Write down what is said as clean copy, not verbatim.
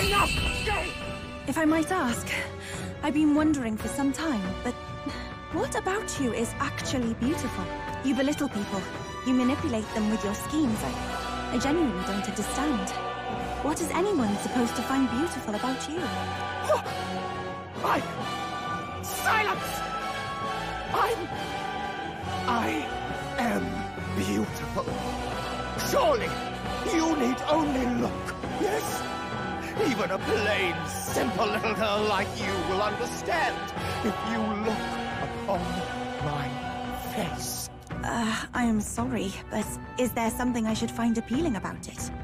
Enough! If I might ask, I've been wondering for some time, but what about you is actually beautiful? You belittle people. You manipulate them with your schemes. I genuinely don't understand. What is anyone supposed to find beautiful about you? Silence! I am beautiful. Surely, you need only look, yes? Even a plain, simple little girl like you will understand if you look upon my face. I am sorry, but is there something I should find appealing about it?